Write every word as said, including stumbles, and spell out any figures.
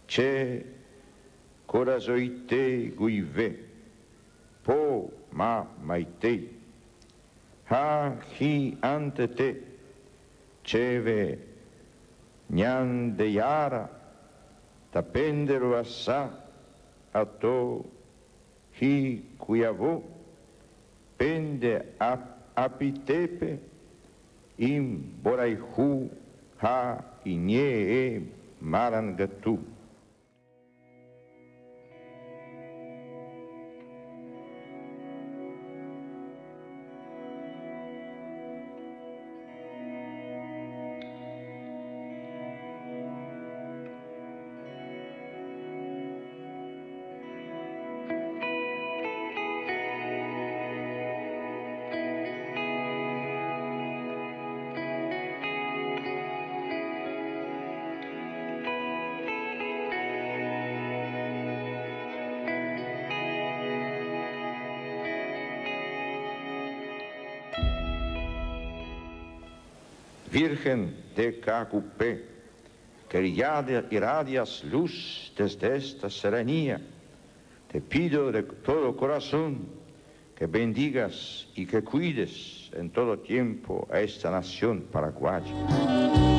che corazoite guive, po ma maite, ha hi ante te, cheve nyan de yara, tapendero asa, ato hi cuiavo, pende ap apitepe, im boraihu ha inye e marangatu. Virgen de Cacupé, que irradias luz desde esta serenía, te pido de todo corazón que bendigas y que cuides en todo tiempo a esta nación paraguaya.